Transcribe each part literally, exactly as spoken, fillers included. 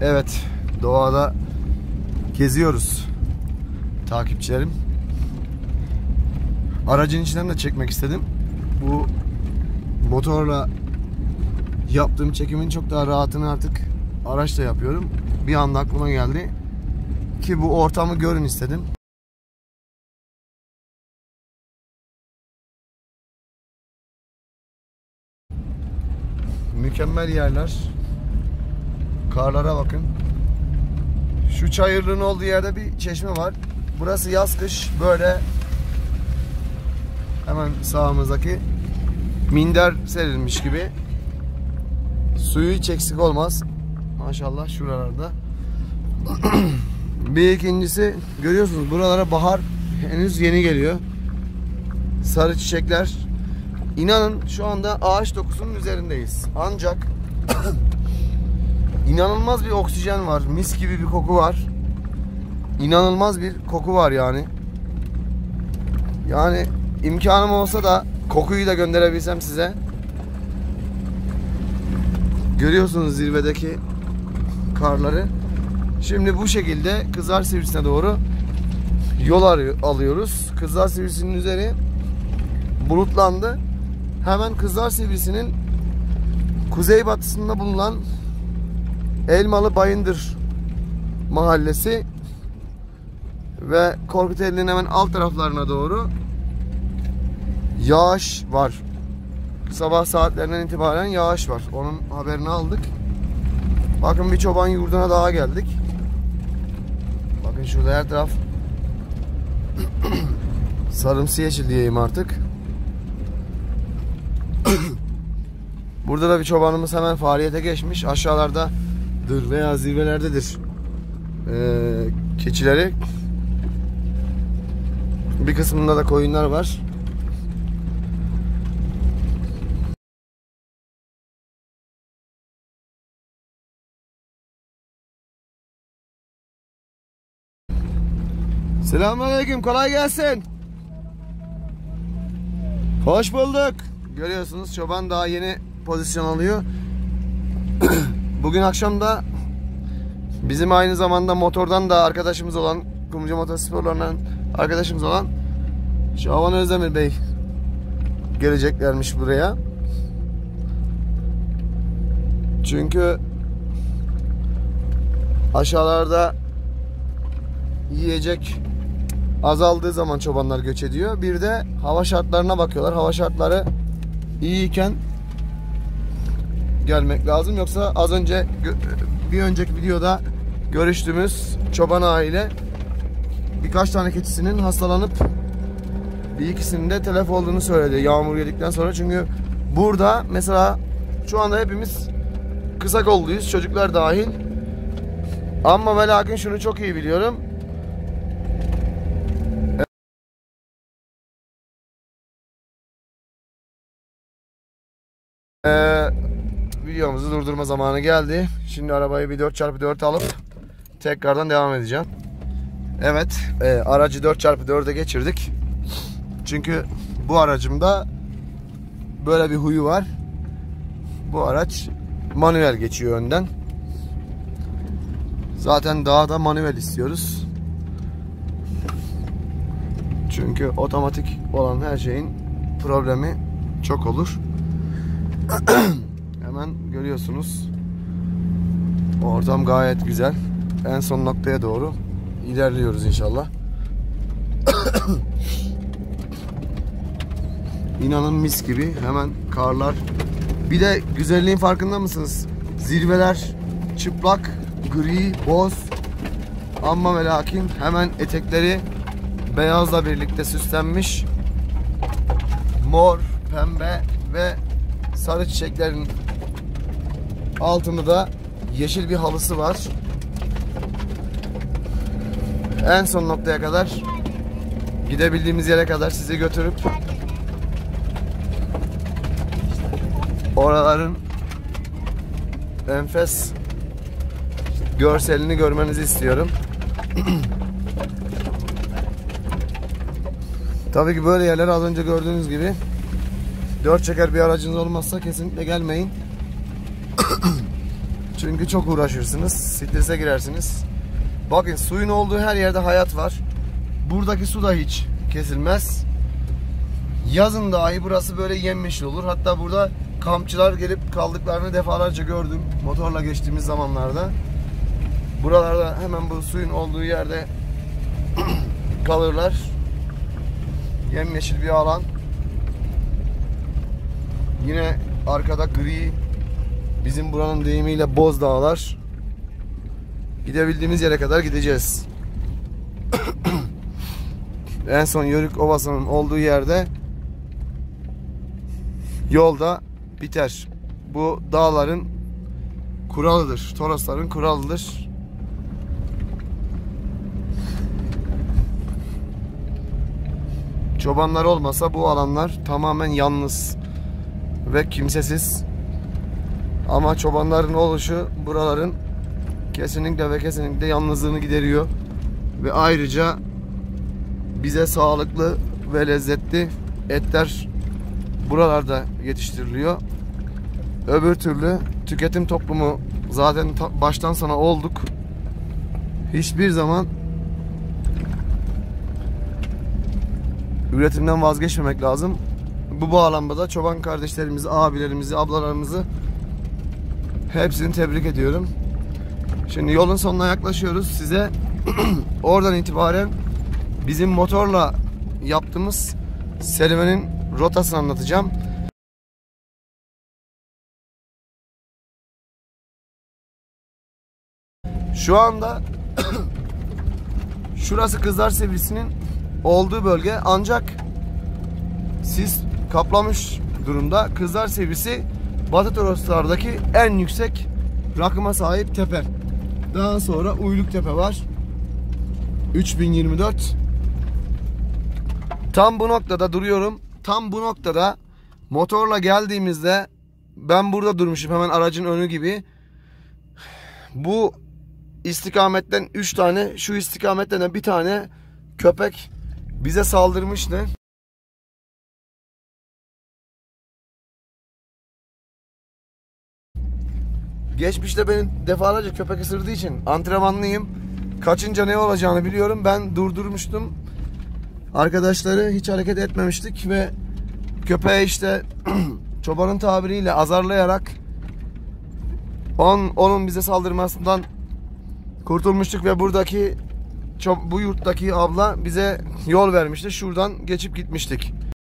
Evet, doğada geziyoruz takipçilerim. Aracın içinden de çekmek istedim. Bu motorla yaptığım çekimin çok daha rahatını artık araçla yapıyorum. Bir anda aklıma geldi ki bu ortamı görün istedim. Mükemmel yerler. Karlara bakın. Şu çayırlığın olduğu yerde bir çeşme var. Burası yaz kış böyle. Hemen sağımızdaki minder serilmiş gibi. Suyu hiç eksik olmaz. Maşallah şuralarda. Bir ikincisi, görüyorsunuz buralara bahar henüz yeni geliyor. Sarı çiçekler. İnanın şu anda ağaç dokusunun üzerindeyiz. Ancak inanılmaz bir oksijen var. Mis gibi bir koku var. İnanılmaz bir koku var yani. Yani imkanım olsa da kokuyu da gönderebilsem size. Görüyorsunuz zirvedeki karları. Şimdi bu şekilde Kızlar Sivrisi'ne doğru yol alıyoruz. Kızlar Sivrisi'nin üzeri bulutlandı. Hemen Kızlar Sivrisi'nin kuzeybatısında bulunan Elmalı Bayındır mahallesi ve Korkuteli'nin hemen alt taraflarına doğru yağış var. Sabah saatlerinden itibaren yağış var. Onun haberini aldık. Bakın bir çoban yurduna daha geldik. Bakın şurada her taraf sarımsı yeşil diyeyim artık. Burada da bir çobanımız hemen faaliyete geçmiş. Aşağılardadır veya zirvelerdedir ee, keçileri. Bir kısmında da koyunlar var. Selamünaleyküm, kolay gelsin. Hoş bulduk. Görüyorsunuz çoban daha yeni pozisyon alıyor. Bugün akşam da bizim aynı zamanda motordan da arkadaşımız olan, Kumruca Motorsporlarından arkadaşımız olan Şaban Özdemir Bey geleceklermiş buraya. Çünkü aşağılarda yiyecek azaldığı zaman çobanlar göç ediyor. Bir de hava şartlarına bakıyorlar. Hava şartları iyiyken gelmek lazım. Yoksa az önce bir önceki videoda görüştüğümüz çoban aile birkaç tane keçisinin hastalanıp bir ikisinin de telef olduğunu söyledi yağmur yedikten sonra. Çünkü burada mesela şu anda hepimiz kısa kolluyuz, çocuklar dahil. Ama ve lakin şunu çok iyi biliyorum. Ee, videomuzu durdurma zamanı geldi. Şimdi arabayı bir dört çarpı dört alıp tekrardan devam edeceğim. Evet, e, aracı dört çarpı dörde geçirdik. Çünkü bu aracımda böyle bir huyu var. Bu araç manuel geçiyor önden. Zaten dağda manuel istiyoruz. Çünkü otomatik olan her şeyin problemi çok olur. Hemen görüyorsunuz. Ortam gayet güzel. En son noktaya doğru ilerliyoruz inşallah. İnanın mis gibi. Hemen karlar. Bir de güzelliğin farkında mısınız? Zirveler çıplak, gri, boz. Amma ve lakin hemen etekleri beyazla birlikte süslenmiş. Mor, pembe ve sarı çiçeklerin altında da yeşil bir halısı var. En son noktaya kadar, gidebildiğimiz yere kadar sizi götürüp oraların enfes görselini görmenizi istiyorum. Tabii ki böyle yerler az önce gördüğünüz gibi dört çeker bir aracınız olmazsa kesinlikle gelmeyin. Çünkü çok uğraşırsınız. Strese girersiniz. Bakın suyun olduğu her yerde hayat var. Buradaki su da hiç kesilmez. Yazın dahi burası böyle yemyeşil olur. Hatta burada kampçılar gelip kaldıklarını defalarca gördüm. Motorla geçtiğimiz zamanlarda. Buralarda hemen bu suyun olduğu yerde kalırlar. Yemyeşil bir alan. Yine arkada gri, bizim buranın deyimiyle boz dağlar. Gidebildiğimiz yere kadar gideceğiz. En son Yörük Ovası'nın olduğu yerde yolda biter. Bu dağların kuralıdır. Torosların kuralıdır. Çobanlar olmasa bu alanlar tamamen yalnız ve kimsesiz. Ama çobanların oluşu buraların kesinlikle ve kesinlikle yalnızlığını gideriyor. Ve ayrıca bize sağlıklı ve lezzetli etler buralarda yetiştiriliyor. Öbür türlü tüketim toplumu zaten baştan sona olduk. Hiçbir zaman üretimden vazgeçmemek lazım. Bu bağlamda da çoban kardeşlerimizi, abilerimizi, ablalarımızı hepsini tebrik ediyorum. Şimdi yolun sonuna yaklaşıyoruz. Size oradan itibaren bizim motorla yaptığımız serüvenin rotasını anlatacağım. Şu anda şurası Kızlar Sevgisi'nin olduğu bölge, ancak sis kaplamış durumda. Kızlar Sevgisi Batı Toroslardaki en yüksek rakıma sahip tepe. Daha sonra Uyluk Tepe var. üç bin yirmi dört. Tam bu noktada duruyorum. Tam bu noktada motorla geldiğimizde ben burada durmuşum, hemen aracın önü gibi. Bu istikametten üç tane, şu istikametten de bir tane köpek bize saldırmıştı. Geçmişte beni defalarca köpek ısırdığı için antrenmanlıyım. Kaçınca ne olacağını biliyorum. Ben durdurmuştum. Arkadaşları hiç hareket etmemiştik ve köpeği işte çobanın tabiriyle azarlayarak on, onun bize saldırmasından kurtulmuştuk ve buradaki bu yurttaki abla bize yol vermişti. Şuradan geçip gitmiştik.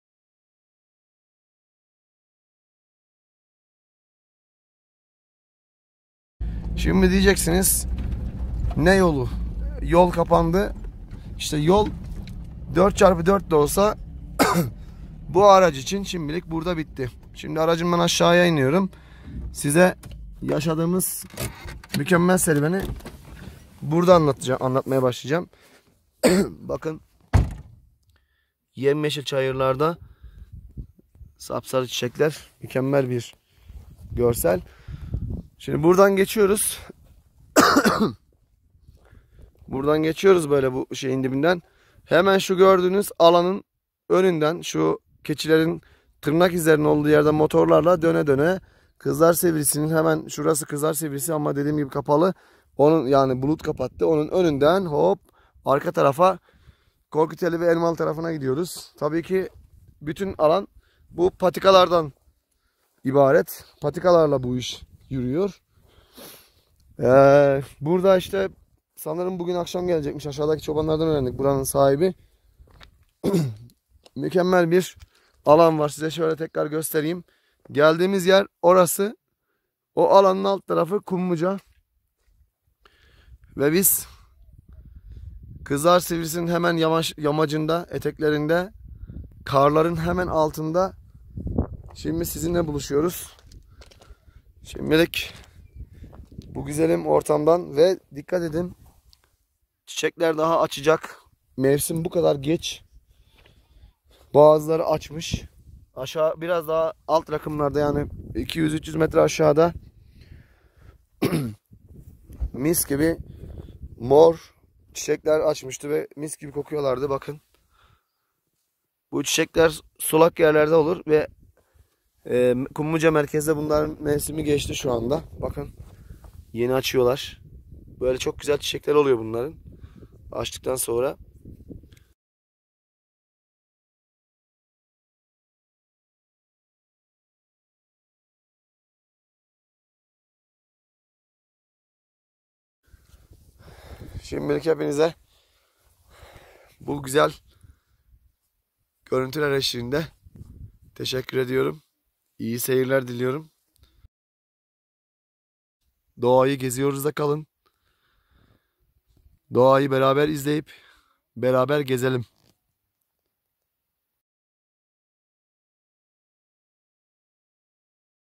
Şimdi diyeceksiniz, ne yolu? Yol kapandı. İşte yol dört çarpı dört de olsa bu araç için şimdilik burada bitti. Şimdi aracımdan aşağıya iniyorum. Size yaşadığımız mükemmel serüveni burada anlatacağım, anlatmaya başlayacağım. Bakın, yemyeşil çayırlarda sapsarı çiçekler, mükemmel bir görsel. Şimdi buradan geçiyoruz. Buradan geçiyoruz böyle bu şeyin dibinden. Hemen şu gördüğünüz alanın önünden, şu keçilerin tırnak izlerinin olduğu yerden motorlarla döne döne Kızlar Sevgisi'nin hemen şurası Kızlar Sevgisi ama dediğim gibi kapalı. Onun yani bulut kapattı. Onun önünden hop arka tarafa Korkuteli ve Elmalı tarafına gidiyoruz. Tabii ki bütün alan bu patikalardan ibaret. Patikalarla bu iş yürüyor. Ee, burada işte sanırım bugün akşam gelecekmiş. Aşağıdaki çobanlardan öğrendik, buranın sahibi. Mükemmel bir alan var. Size şöyle tekrar göstereyim. Geldiğimiz yer orası. O alanın alt tarafı Kumluca. Ve biz Kızlar Sevgisi'nin hemen yamaç, yamacında, eteklerinde, karların hemen altında şimdi sizinle buluşuyoruz. Şimdilik bu güzelim ortamdan ve dikkat edin, çiçekler daha açacak. Mevsim bu kadar geç. Bazıları açmış. Aşağı biraz daha alt rakımlarda, yani iki yüz üç yüz metre aşağıda mis gibi mor çiçekler açmıştı ve mis gibi kokuyorlardı. Bakın. Bu çiçekler sulak yerlerde olur ve e, Kumluca merkezde bunların mevsimi geçti şu anda. Bakın. Yeni açıyorlar. Böyle çok güzel çiçekler oluyor bunların. Açtıktan sonra. Şimdilik hepinize bu güzel görüntüler eşliğinde teşekkür ediyorum. İyi seyirler diliyorum. Doğayı geziyoruz da kalın. Doğayı beraber izleyip beraber gezelim.